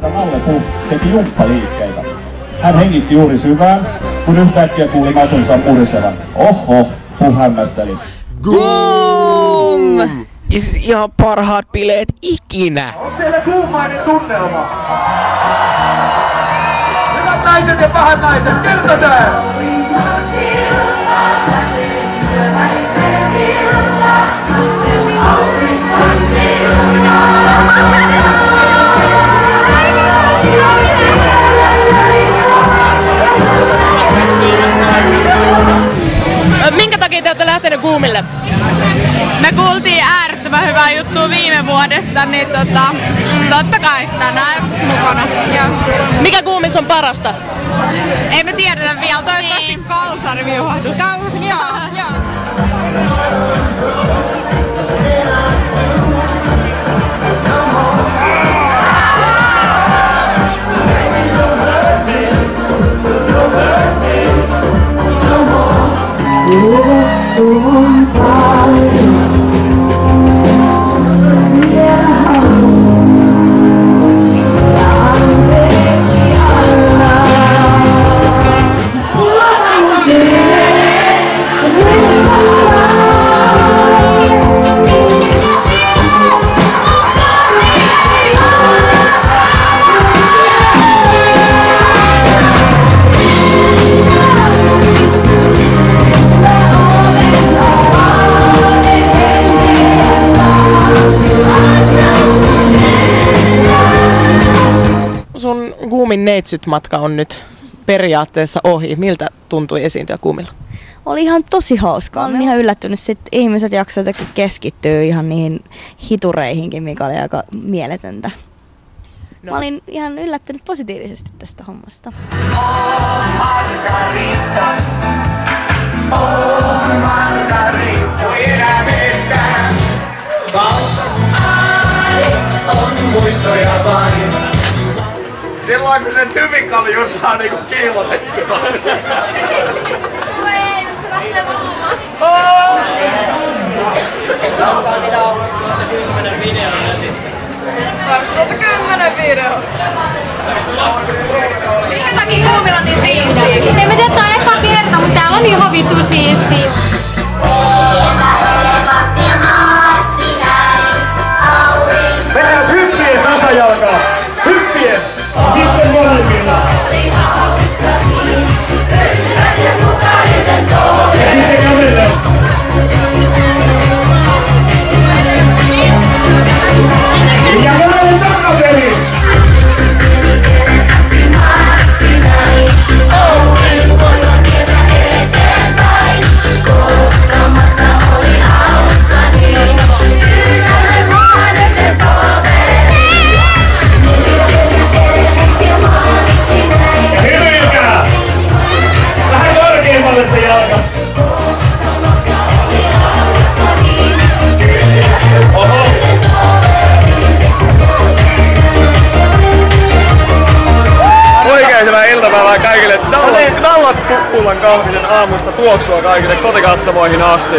jonka Nalle Puh teki jumppaliikkeitä. Hän hengitti juuri syvään, kun yhtäkkiä kuuli masunsa murisevan. Oho, Puh hämmästeli. Gong! Ihan parhaat bileet ikinä! Onks teillä kuumainen tunnelma? Hyvät naiset ja pahat naiset, Kertosää! Minkä takia te olette lähtenyt Kuumille? Me kuultiin äärettömän hyvää juttua viime vuodesta, niin totta kai tänään mukana. Ja Mikä Kuumissa on parasta? ei me tiedetä vielä, toivottavasti kalsariviuhdus. Joo. Sun Kuumin neitsyt-matka on nyt periaatteessa ohi. Miltä tuntui esiintyä Kuumilla? Oli ihan tosi hauskaa. Olen ihan yllättynyt, että ihmiset jaksoivat jotenkin keskittyä ihan niihin hitureihinkin, mikä oli aika mieletöntä. Mä olin ihan yllättynyt positiivisesti tästä hommasta. On muistoja vain. Silloin kun se tyvikalju saa niinku kiilotettua. Ei, nyt se lähtee puhumaan. Koska on niitä ollut? 2010 video. Minkä takia Kuumilla on niin siistiä? En mä tiedä, tää on eka kerta, mutta täällä on ihan vittu siistiä. Mennään hyppien tasajalkaa! Hyppien! Sitten molemmilla! Ja sitten kävellä! Ja molemmin takapeli! Oikein hyvää iltapäivää kaikille. Dallas Kukkulan kahvisen aamusta tuoksua kaikille kotikatsomoihin asti.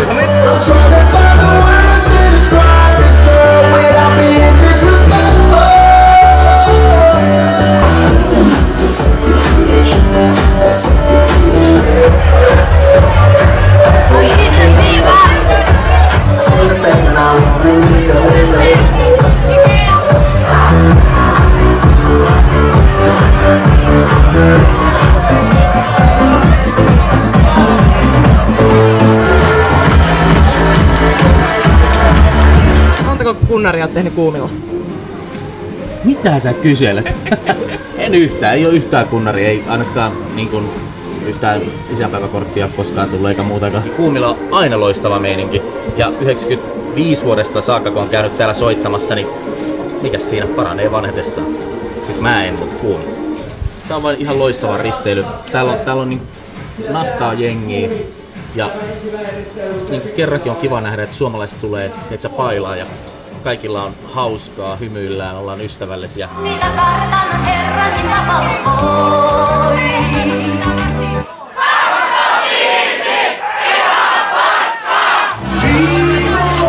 Montako kunnaria oot tehnyt Kuumilla? Mitä sä kyselet? En yhtään, ei oo yhtään kunnaria, ei ainakaan niin kuin yhtään isänpäiväkorttia koskaan tullut eikä muutakaan. Kuumilla on aina loistava meininki ja 95 vuodesta saakka kun on käynyt täällä soittamassa, niin mikäs siinä paranee vanhetessaan? Siis mä en, mutta Kuumi. Tää on vain ihan loistava risteily. Täällä on niin nastaa jengiä ja niin kerrankin on kiva nähdä, että suomalaiset tulee, että pailaa ja kaikilla on hauskaa, hymyillään, ollaan ystävällisiä. Niitä kartan herrankin vapaus voi.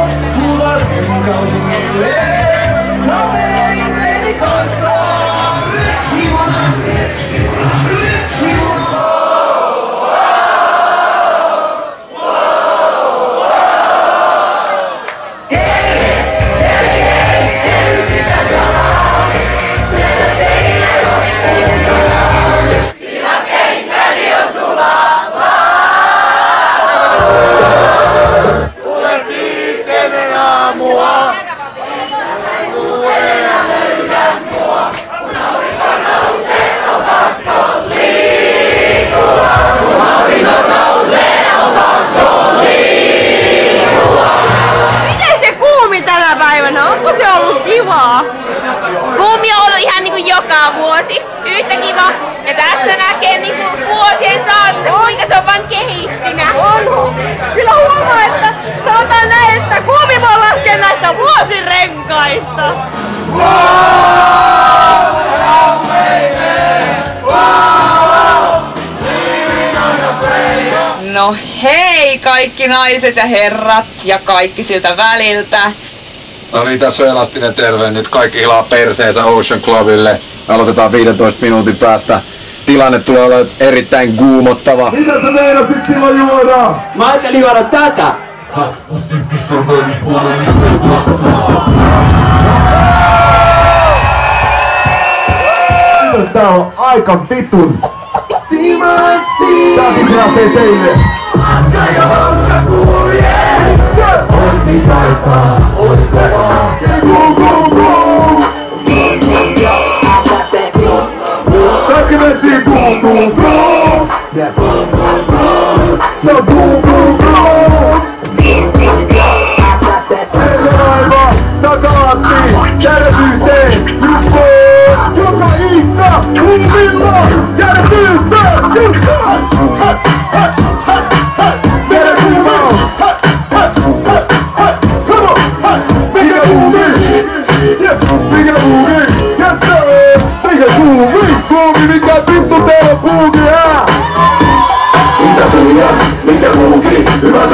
Kaupungille, kaverein meni kanssa. että kiva. Ja tästä näkee niinku vuosien saatossa, kuinka se on vaan kehittynyt. On. Kyllä huomaa, että sanotaan näin, että Kuumi voi laskea näistä vuosirenkaista. No hei kaikki naiset ja herrat ja kaikki siltä väliltä. No niin, tässä on Elastinen terve. Nyt kaikki hilaa perseensä Ocean Clubille. Aloitetaan 15 minuutin päästä. Tilanne tulee olemaan erittäin kuumottava. Mitä sä meinasit Timo juoda? Mä ajattelin juoda tätä. Tää on aika vitun. Tää on itse lähtee teille. Kaikki vesii boom boom boom. Se on boom boom boom. Aivan takaasti, kädet yhteen, just voi. Joka ikka, kuumilla, kädet yhteen, just voi. Meidän kuumaa. Come on, mikä kuumi? Mikä kuumi? Yes sir, mikä kuumi? Kuumi, mikä vittu teillä on kuumi, hää? Mikä kuumi? Hyvä